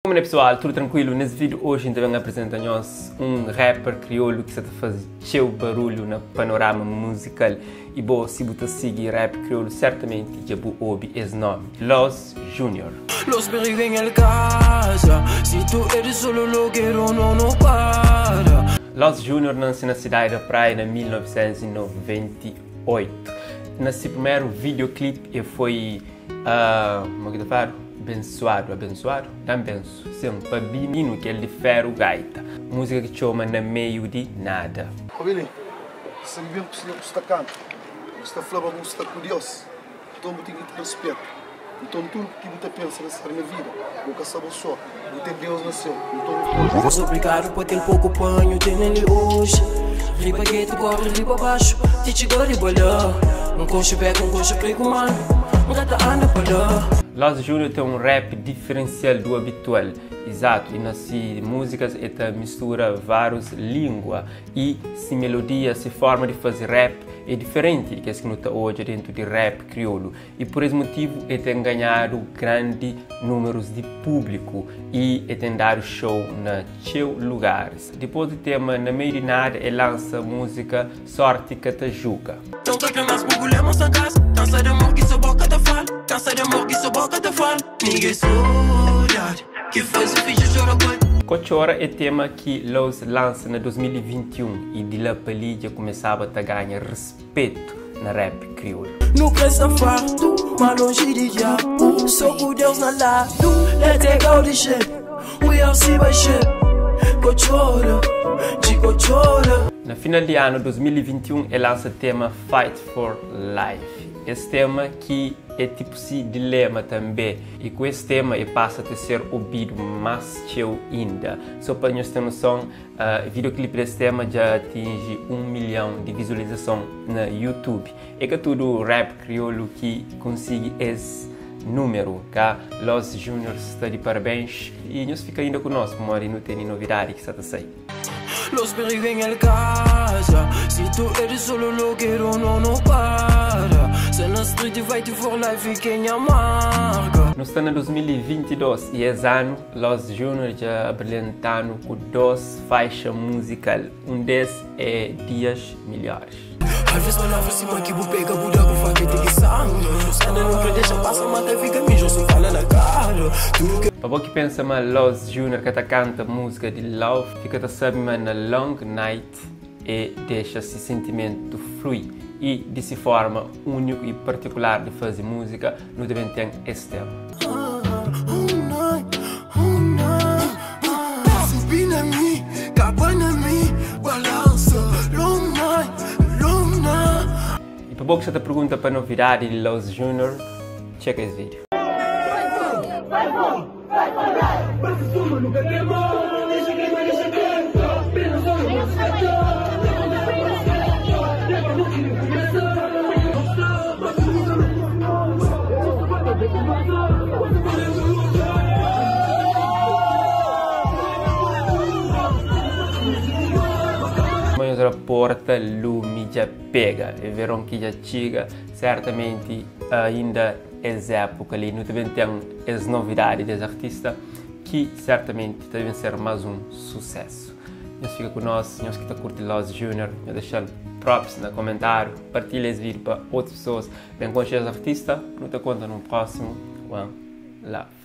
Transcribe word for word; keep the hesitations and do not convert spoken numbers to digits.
Como é pessoal, tudo tranquilo? Nesse vídeo hoje a gente vai apresentar-nos um rapper crioulo que está a fazer seu barulho no panorama musical. E bom, se você seguir rap crioulo, certamente já vou ouvir esse nome, Los Junior. Los perigos en casa, se tu eres solo loquero, não não para. Los Junior nasceu na cidade da Praia em mil novecentos e noventa e oito. Nesse primeiro videoclipe ele foi, uh, como é que eu falo? Abençoado, abençoado, dá benço, sim, para menino que ele ferro gaita, música que chama na meio de nada. Ô Billy, você viu que você está cantando, você está falando que você está curioso, então você tem que ter respeito, então tudo que você pensa nessa minha vida, nunca sabe só, você Deus nasceu, então Vou obrigado por aquele pouco panho, tem ele hoje, riba gueto, corre, riba baixo, te chegou riba lá, um coxo beco, um coxo prego mano, um gata anda para lá. Los Junior tem um rap diferencial do habitual, exato, e nas músicas ele mistura várias línguas e se melodia, se forma de fazer rap é diferente do que se nota hoje dentro de rap crioulo e por esse motivo ele tem ganhado grandes números de público e ele tem dado show na seus lugares. Depois do tema Na Meio de Nada ele lança a música Sorte que te julga. Cansa de amor que sua boca te fala, cansa de amor que sua boca te fala. Ninguém saudade que faz o filho chorar quando. Cochora é tema que Los lança em dois mil e vinte e um e de lá para ali já começava a ganhar respeito na rap crioulo. No presta farto, mas longe de diabo. Sou com Deus na lado, let's take out the shit. We all see my shit. Cochora, de cochora. No final de ano dois mil e vinte e um ele lança o tema Fight for Life. Esse tema que é tipo de dilema também e com esse tema ele passa a ser ouvido mais cheio ainda. Só para nós ter noção, uh, o videoclipe desse tema já atinge um milhão de visualizações no YouTube. É que tudo rap crioulo que consegue esse número, cá Los Junior está de parabéns e nós fica ainda conosco, mora e não tem novidade que está a sair. Los perigos en casa, se tu eres solo loquero, não não para. Se na street fight for life, quem amarga. Nós estamos em dois mil e vinte e dois e esse ano Los Junior já apresentando com duas faixas musicais. Um desses é Dias Melhores. Às vezes palavras cima que vou pegar Buda com faca e tem que sangue. Ainda não quer deixar passar, mata fica mijo, só fala na cara. Para você que pensa mas Los Junior que canta música de love, fica a saber mas na long night e deixa esse sentimento fluir. E dessa forma única e particular de fazer música, não devem ter esse tema. Subir na mim, acaba na mim, balança, long night, long night. E para você que está pergunta para novidade de Los Junior, checa esse vídeo. Mas a porta lume já pega, e verão que já chega, certamente ainda essa época ali, não devem ter as novidades dos artistas que certamente devem ser mais um sucesso. Nós fica com nós, nós que está curtindo Los Junior, deixando props no comentário, partilha esse vídeo para outras pessoas. Bem, com os artistas, não te conta no próximo One Love.